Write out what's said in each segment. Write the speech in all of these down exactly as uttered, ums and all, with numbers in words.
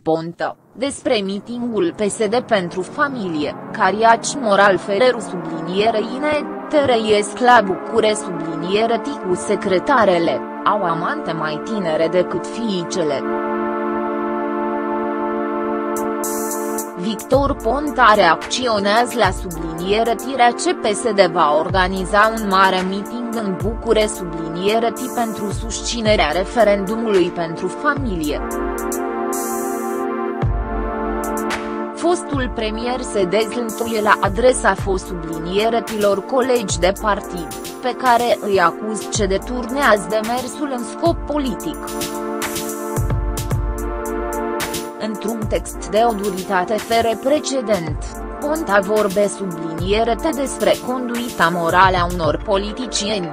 Ponta, despre mitingul P S D pentru familie, Cariaci Moral Ferreru subliniere Ine, Terăiesc la Bucure subliniere Ticu secretarele, au amante mai tinere decât fiicele. Victor Ponta reacționează la subliniere tirea ce P S D va organiza un mare meeting în Bucure subliniere T pentru susținerea referendumului pentru familie. Fostul premier se dezlănțuie la adresa fost sublinieretilor colegi de partid, pe care îi acuz ce deturnează demersul în scop politic. Într-un text de o duritate fără precedent, Ponta vorbe sublinierete despre conduita morală a unor politicieni.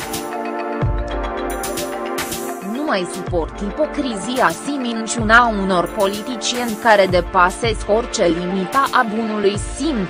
Nu mai suport ipocrizia și minciuna unor politicieni care depasesc orice limita a bunului simț.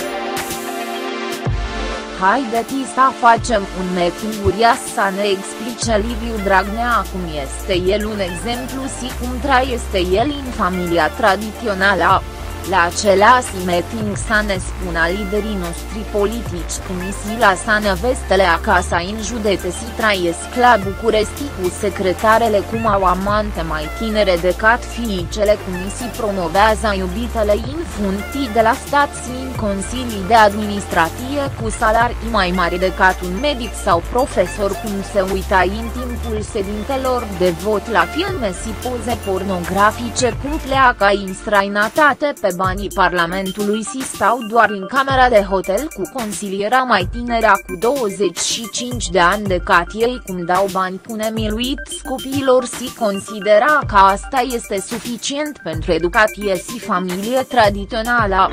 Haideți să facem un meeting uriaș să ne explice Liviu Dragnea cum este el un exemplu și cum trăiește el în familia tradițională. La același meeting să ne spună liderii noștri politici cum isi lasă nevestele acasă în județe și trăiesc la București cu secretarele cum au amante mai tinere decât fiicele cum isi promovează iubitele în funcții de la stat și în consilii de administrație cu salarii mai mari decât un medic sau profesor cum se uita în timpul sedintelor de vot la filme și poze pornografice cum pleacă în străinătate pe banii Parlamentului și stau doar în camera de hotel cu consiliera mai tineră cu douăzeci și cinci de ani decât ei cum dau bani cu nemiluiți copiilor și considera că asta este suficient pentru educație și familie tradițională.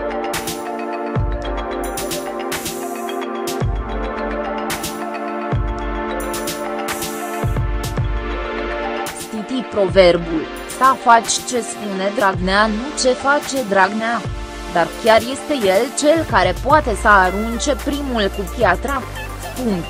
Citi proverbul, să faci ce spune Dragnea nu ce face Dragnea. Dar chiar este el cel care poate să arunce primul cu piatra. Punct.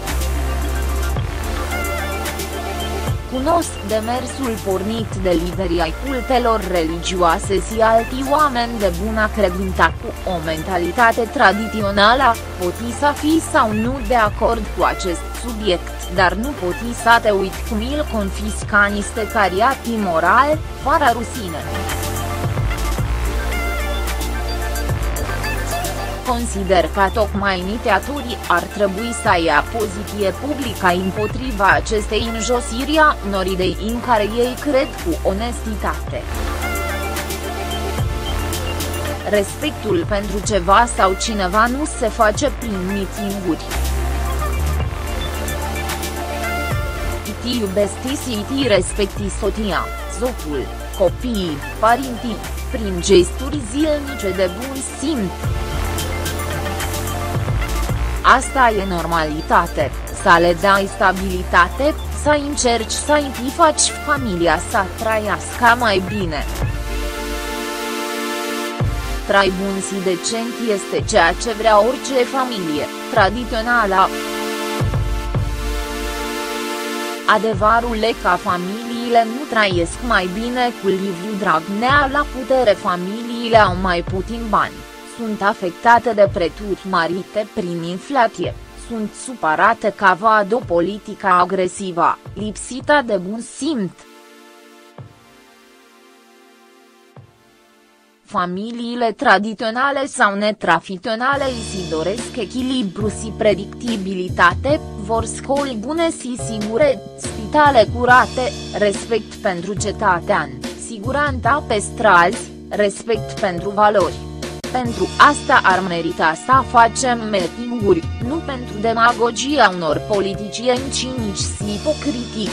Cunosc demersul pornit de liderii ai cultelor religioase și alți oameni de bună credință cu o mentalitate tradițională, poti să fii sau nu de acord cu acest subiect, dar nu poti să te uiți cum îl confisca niște cariati moral, fără rușine. Consider că tocmai inițiatorii ar trebui să ia poziție publică împotriva acestei înjosiri a unor idei în care ei cred cu onestitate. Respectul pentru ceva sau cineva nu se face prin mitinguri. Iti iubesti și iti respecti soția, soțul, copiii, părinții, prin gesturi zilnice de bun simț. Asta e normalitate, să le dai stabilitate, să încerci să îi faci familia să trăiască mai bine. Trai bun și decent este ceea ce vrea orice familie tradițională. Adevărul e că familiile nu trăiesc mai bine cu Liviu Dragnea la putere, familiile au mai puțin bani, sunt afectate de prețuri mărite prin inflație, sunt supărate că văd o politică agresivă, lipsită de bun simț. Familiile tradiționale sau netradiționale își doresc echilibru și predictibilitate, vor școli bune și sigure, spitale curate, respect pentru cetățean, siguranța pe străzi, respect pentru valori. Pentru asta ar merita să facem meetinguri, nu pentru demagogia unor politicieni cinici și ipocritici.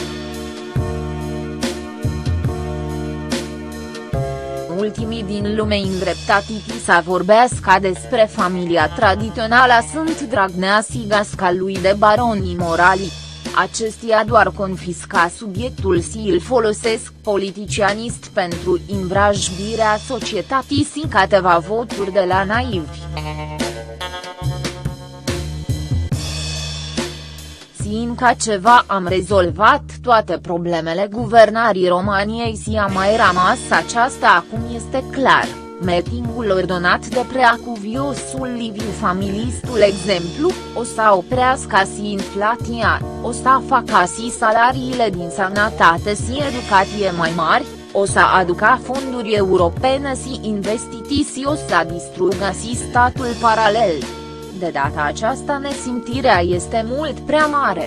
Ultimii din lume îndreptați să vorbească despre familia tradițională sunt Dragnea și gasca lui de baroni morali. Acestia doar confisca subiectul și îl folosesc politicianist pentru învrajbirea societății și câteva voturi de la naivi. Inca ceva am rezolvat toate problemele guvernării României și a mai rămas aceasta acum este clar. Meetingul ordonat de preacuviosul Liviu Familistul exemplu, o să oprească și inflația, o să facă și salariile din sănătate și educație mai mari, o să aducă fonduri europene și investiții și o să distrugă și statul paralel. De data aceasta nesimțirea este mult prea mare.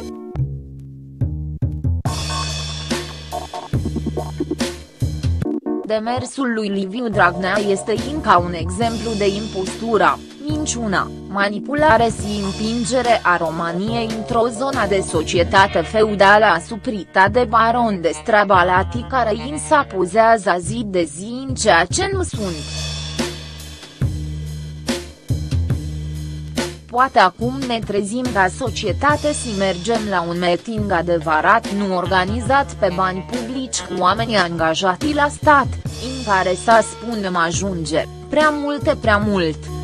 Demersul lui Liviu Dragnea este încă un exemplu de impostură, minciună, manipulare și împingere a României într-o zonă de societate feudală asuprită de baroni de strabalati care însă pozează zi de zi în ceea ce nu sunt. Poate acum ne trezim ca societate și mergem la un meeting adevărat nu organizat pe bani publici cu oameni angajați la stat, în care să spunem ajunge, prea multe prea mult.